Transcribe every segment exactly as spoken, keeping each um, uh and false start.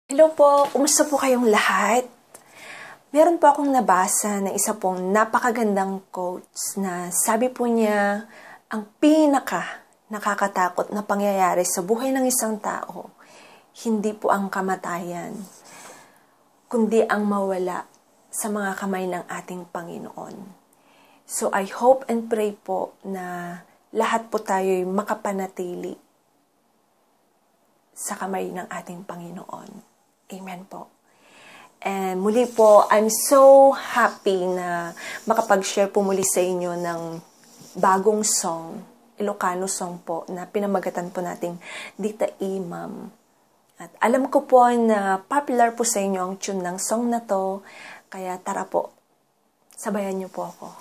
Hello po, kumusta po kayong lahat? Meron po akong nabasa na isa pong napakagandang quotes na sabi po niya, ang pinaka nakakatakot na pangyayari sa buhay ng isang tao, hindi po ang kamatayan, kundi ang mawala sa mga kamay ng ating Panginoon. So I hope and pray po na lahat po tayo'y makapanatili sa kamay ng ating Panginoon. Amen po. And muli po, I'm so happy na makapag-share po muli sa inyo ng bagong song, ilokano song po, na pinamagatan po nating Dita Imam. At alam ko po na popular po sa inyo ang tune ng song na to, kaya tara po, sabayan niyo po ako.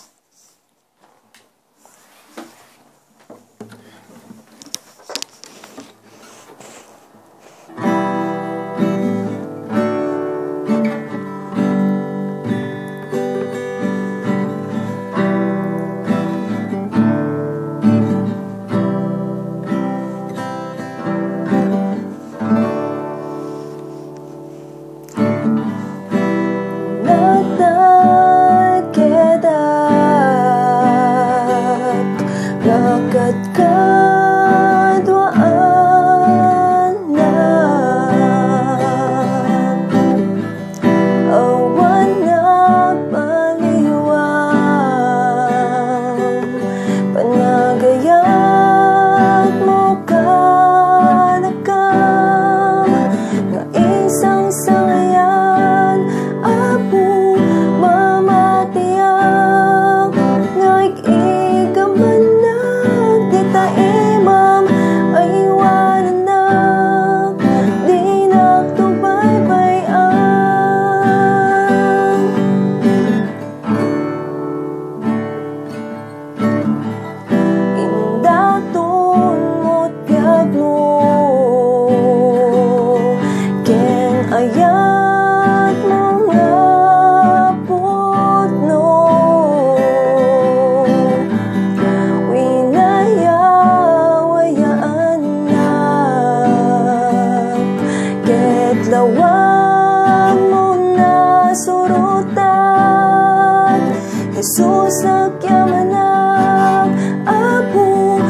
Jesus nagyamanag, Apo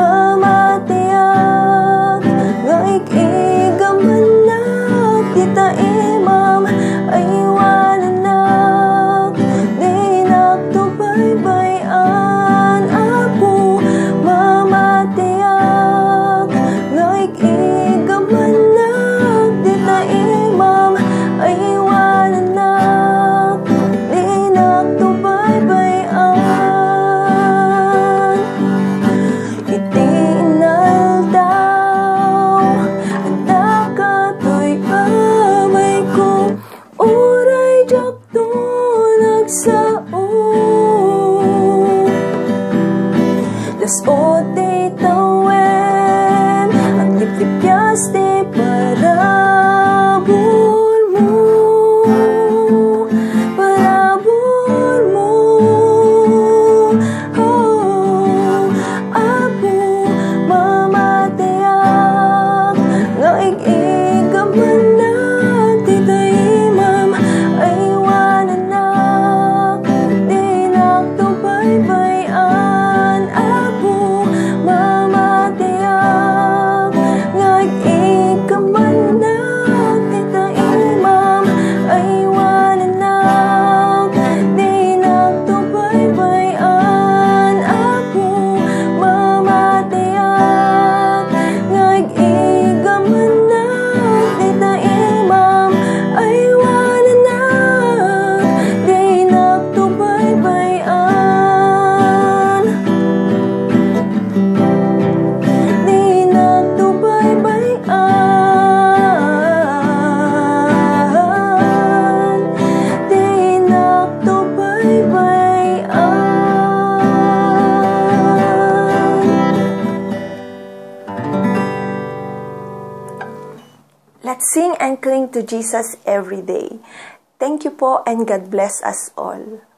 mamatiyak, ngaik igamanag, Dita Imam ay wananak, di nagtubaybayan, Apo mamatiyak, ngaik igamanag, Dita Imam ay wananak, di nagtubaybayan. Las ote tawen, ang liplipyas de parabol mo, parabol mo. Oh, Apo mamatiyak, ngaik igamanag, Dita Imam ay wananak, di nagtubaybayan. Let's sing and cling to Jesus every day. Thank you po and God bless us all.